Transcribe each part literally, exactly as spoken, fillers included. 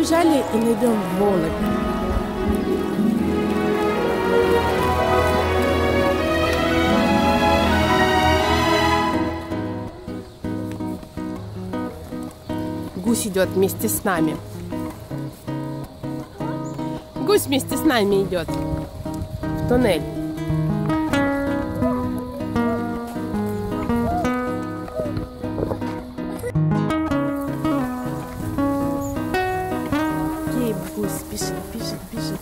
побежали и найдем голубя. Гусь идет вместе с нами. Гусь вместе с нами идет в туннель. Кейп гусь бежит, бежит, бежит.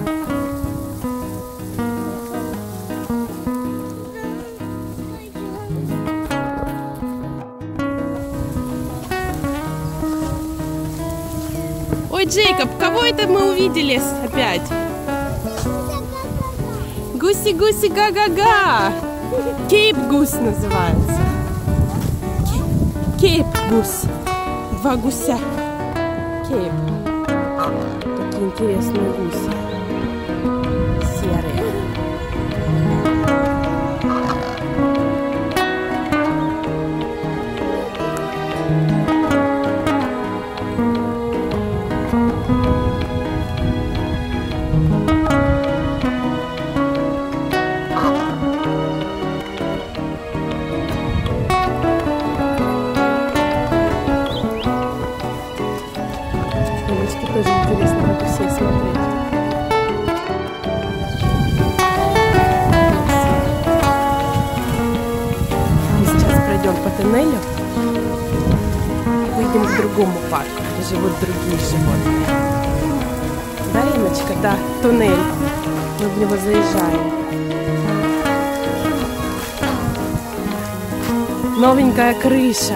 Ой, Джейкоб, кого это мы увидели опять? Гуси-гуси га-га-га! Кейп-гусь называется. Кейп-гусь. Два гуся. Кейп. Такие интересные гуси. Серые. Тоже интересно на гусей смотреть. Мы сейчас пройдем по тоннелю и выйдем к другому парку, где живут другие животные. Да, Инночка? Да, туннель. Мы в него заезжаем. Новенькая крыша.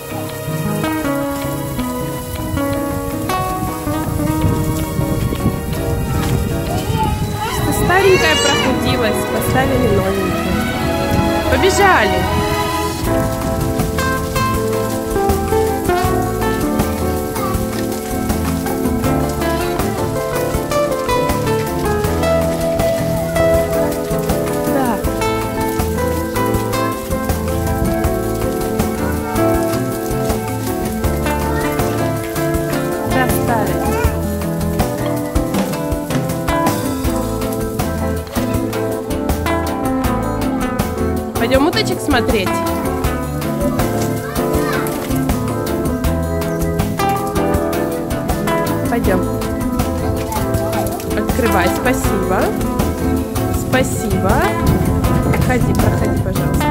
Старенькая прохудилась, поставили новенькую. Побежали! Да. Да, старая. Пойдем уточек смотреть. Пойдем. Открывай. Спасибо. Спасибо. Проходи, проходи, пожалуйста.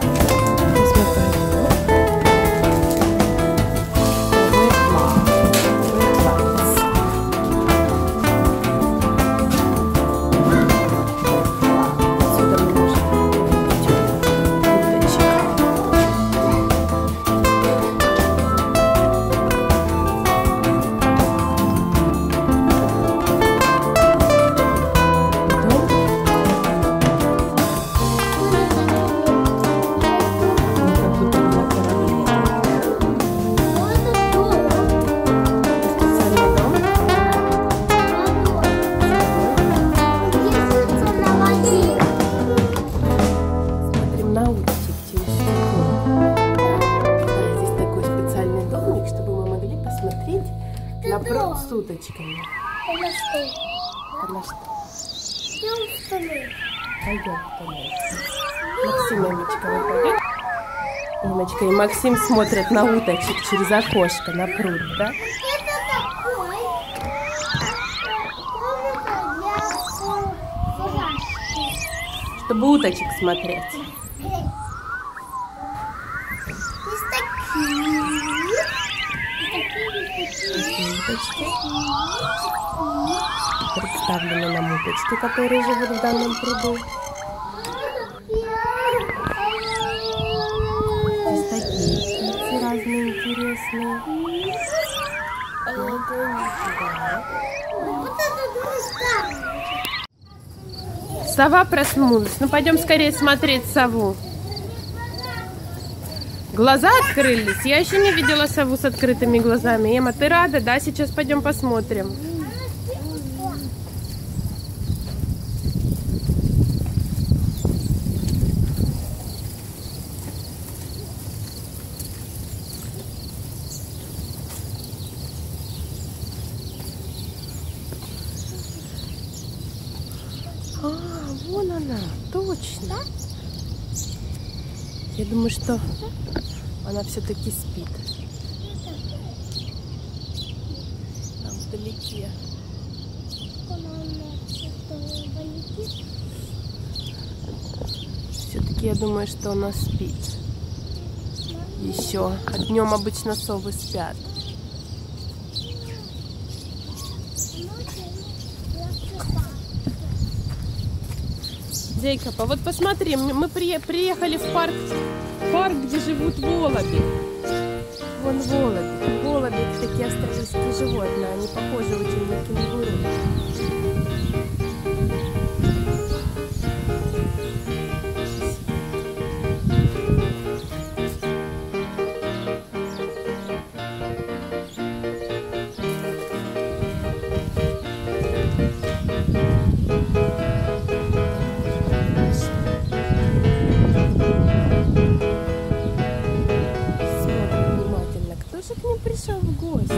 На пруд с уточками. На что? А на что? Идем в туннель. Пойдем в туннель. Максим, Эмочка, вы пойдете? Эмочка и Максим смотрят на уточек через окошко на пруд, да? Это такой. Комната для фуражки. Чтобы уточек смотреть. Есть такие. Уточки. Представлены нам уточки, которые живут в данном пруду. Здесь такие птицы разные интересные. Сова проснулась. Ну пойдем скорее смотреть сову. Глаза открылись. Я еще не видела сову с открытыми глазами. Эма, ты рада? Да, сейчас пойдем посмотрим. Вон она, точно. Я думаю, что она все-таки спит. Там вдалеке. Все-таки я думаю, что она спит. Еще. А днем обычно совы спят. Джейкоб, а вот посмотри, мы приехали в парк, парк, где живут голуби. Вон голуби. Голуби — это такие австралийские животные, они похожи очень на кенгуру. Пришел в гости.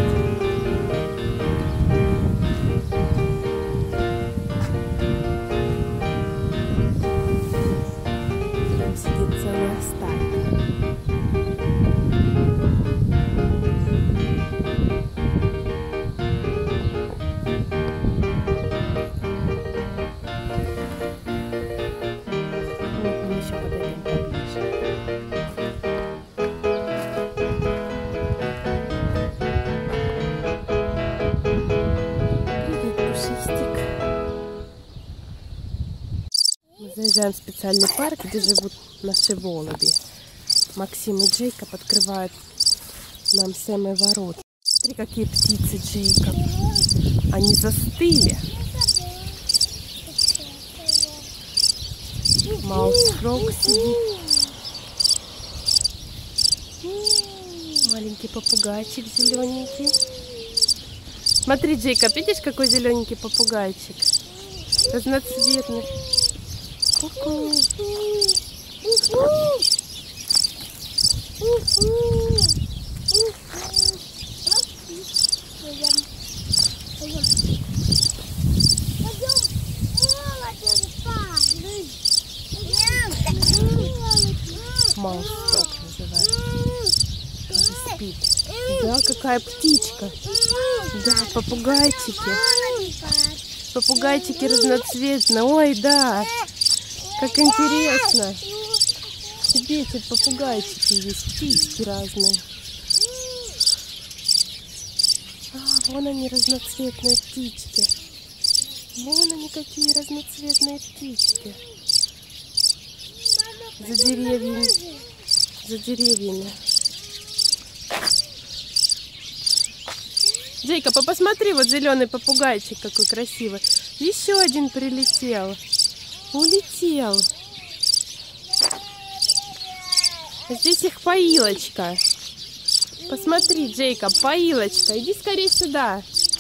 Там сидит целая стая. Вот мы еще подойдем поближе. Заезжаем в специальный парк, где живут наши голуби. Максим и Джейкоб открывают нам самые ворота. Смотри, какие птицы, Джейкоб. Они застыли. Маус-фрог сидит. Маленький попугайчик зелененький. Смотри, Джейкоб, видишь, какой зелененький попугайчик? Разноцветный. Ку-ку. Маус-фрог называется. Тоже спит. Да, какая птичка. Да, попугайчики. Попугайчики разноцветные. Ой, да. Как интересно. Тебе эти попугайчики есть, птички разные. А, вон они, разноцветные птички. Вон они, какие разноцветные птички. За деревьями. За деревьями. Джейкоб, а посмотри, вот зеленый попугайчик какой красивый. Еще один прилетел. Улетел. Здесь их поилочка. Посмотри, Джейкоб, поилочка. Иди скорее сюда.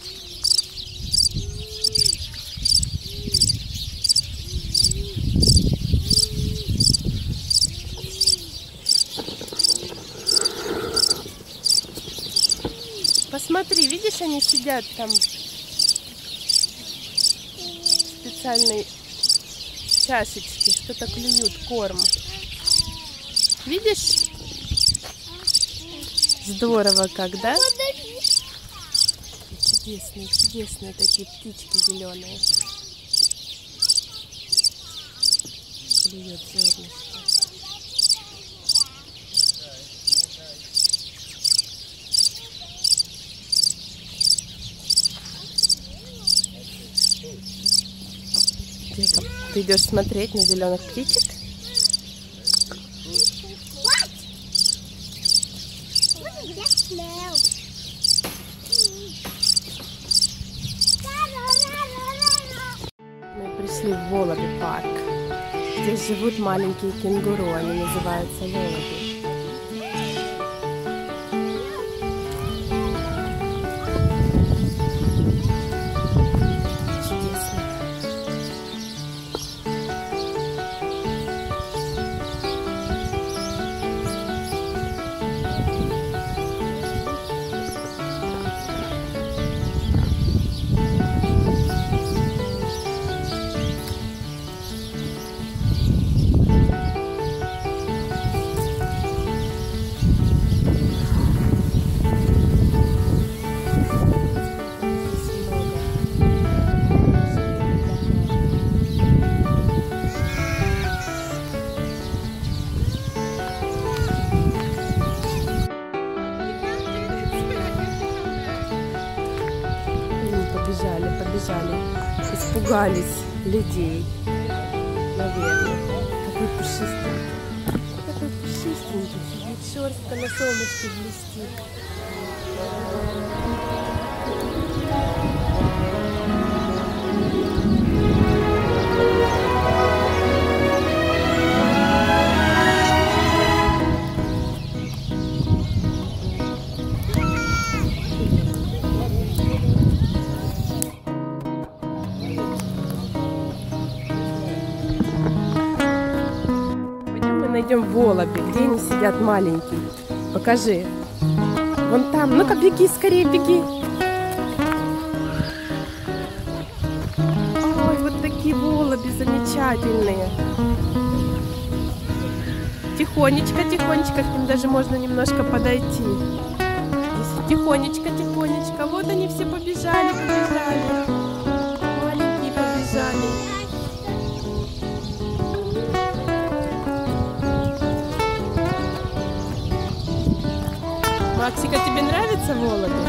Посмотри, видишь, они сидят там в специальной чашечке, что-то клюют корм. Видишь? Здорово как, да? Чудесные, чудесные такие птички зеленые. Клюет зернышко. Джейкоб, ты идешь смотреть на зеленых птичек? Мы пришли в Волоби парк. Здесь живут маленькие кенгуру, они называются волоби. побежали, побежали. Испугались людей, наверное. Какой пушистый. Какой пушистенький. Сидит, шерстка на солнышке блестит. Найдем голуби, где они сидят маленькие. Покажи. Вон там. Ну-ка, беги, скорее беги. Ой, вот такие голуби замечательные. Тихонечко, тихонечко, к ним даже можно немножко подойти. Здесь тихонечко, тихонечко. Вот они все побежали, побежали. Маленькие побежали. Максика, тебе нравятся голуби?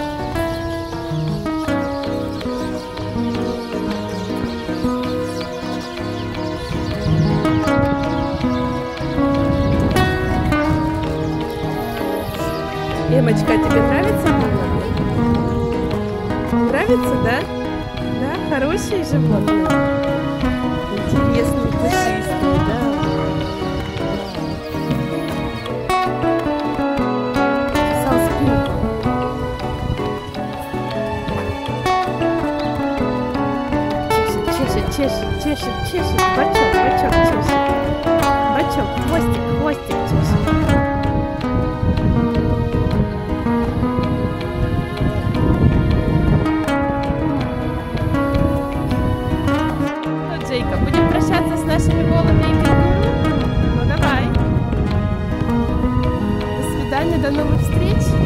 Эмочка, тебе нравятся голуби? Нравится, да? Да, хорошие животные. Интересные, пушистые, да? Чешет, чешет, чешет, бачок, бачок чешет. Бачок, хвостик, хвостик чешет. Ну, Джейка, будем прощаться с нашими голубями и кенгуру? Ну, давай. До свидания, до новых встреч.